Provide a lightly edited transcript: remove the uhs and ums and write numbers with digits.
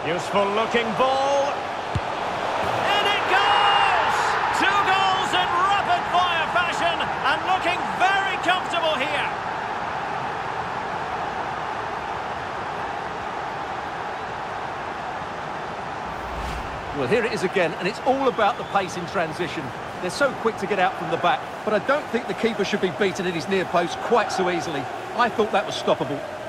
Useful looking ball. And it goes! 2 goals in rapid-fire fashion and looking very comfortable here. Well, here it is again, and it's all about the pace in transition. They're so quick to get out from the back, but I don't think the keeper should be beaten at his near post quite so easily. I thought that was stoppable.